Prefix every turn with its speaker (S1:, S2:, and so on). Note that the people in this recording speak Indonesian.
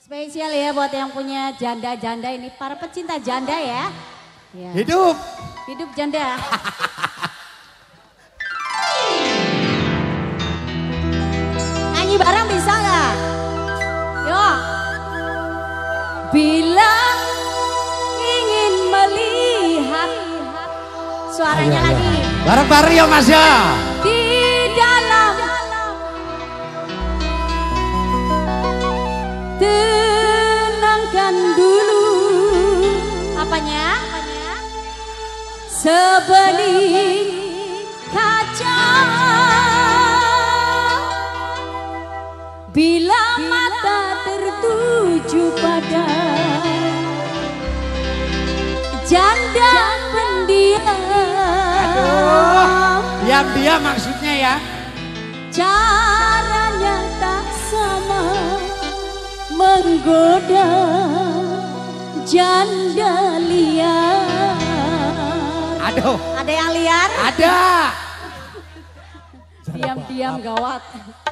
S1: Spesial ya buat yang punya janda-janda ini, para pecinta janda ya. Ya.
S2: Hidup.
S1: Hidup janda. Nyanyi bareng bisa nggak? Yuk. Bila ingin melihat suaranya lagi.
S2: Bareng-bareng ya Mas ya.
S1: Di dalam tenangkan dulu apanya? Sebening kaca bila mata tertuju pada janda pendiam.
S2: Diam-diam maksudnya ya.
S1: Caranya tak sama menggoda janda liar.
S2: Aduh.
S1: Ada yang liar?
S2: Ada.
S1: Diam-diam gawat.